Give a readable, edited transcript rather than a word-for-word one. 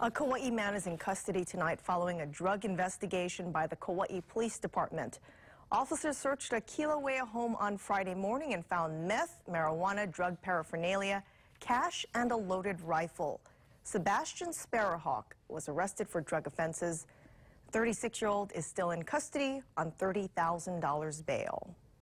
A Kauai man is in custody tonight following a drug investigation by the Kauai Police Department. Officers searched a Kilauea home on Friday morning and found meth, marijuana, drug paraphernalia, cash, and a loaded rifle. Sebastian Sparrowhawk was arrested for drug offenses. The 36-year-old is still in custody on $30,000 bail.